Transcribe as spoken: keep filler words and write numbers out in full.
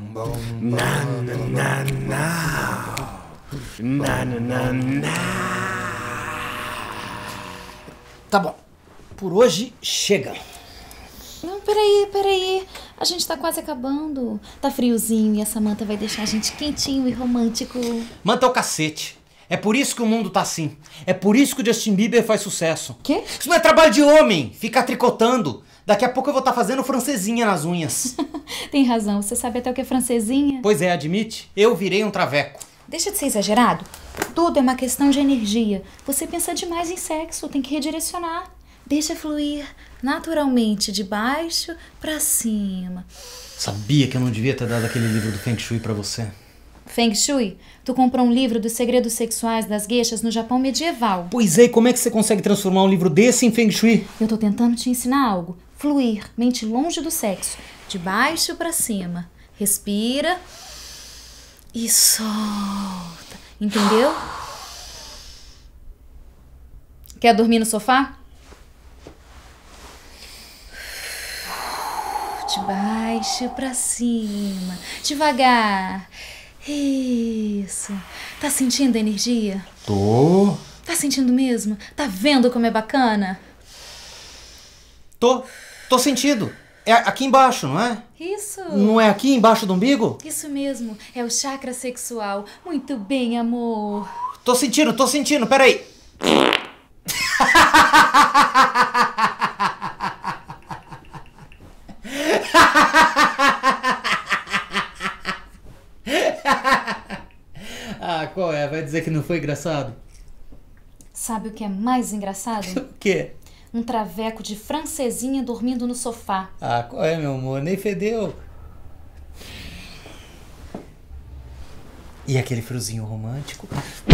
Na, na, na, na. Na, na, na, na. Tá bom. Por hoje, chega. Não, peraí, peraí. A gente tá quase acabando. Tá friozinho e essa manta vai deixar a gente quentinho e romântico. Manta é o cacete. É por isso que o mundo tá assim. É por isso que o Justin Bieber faz sucesso. Quê? Isso não é trabalho de homem. Ficar tricotando. Daqui a pouco eu vou estar fazendo francesinha nas unhas. Tem razão. Você sabe até o que é francesinha? Pois é, admite. Eu virei um traveco. Deixa de ser exagerado. Tudo é uma questão de energia. Você pensa demais em sexo. Tem que redirecionar. Deixa fluir naturalmente de baixo pra cima. Sabia que eu não devia ter dado aquele livro do Feng Shui pra você. Feng Shui? Tu comprou um livro dos segredos sexuais das geishas no Japão medieval. Pois é, e como é que você consegue transformar um livro desse em Feng Shui? Eu tô tentando te ensinar algo. Fluir, mente longe do sexo. De baixo pra cima. Respira. E solta. Entendeu? Quer dormir no sofá? De baixo pra cima. Devagar. Isso. Tá sentindo a energia? Tô. Tá sentindo mesmo? Tá vendo como é bacana? Tô. Tô sentindo. É aqui embaixo, não é? Isso. Não é aqui embaixo do umbigo? Isso mesmo. É o chakra sexual. Muito bem, amor. Tô sentindo, tô sentindo. Peraí. Ah, qual é? Vai dizer que não foi engraçado? Sabe o que é mais engraçado? O quê? Um traveco de francesinha dormindo no sofá. Ah, qual é, meu amor? Nem fedeu. E aquele friozinho romântico?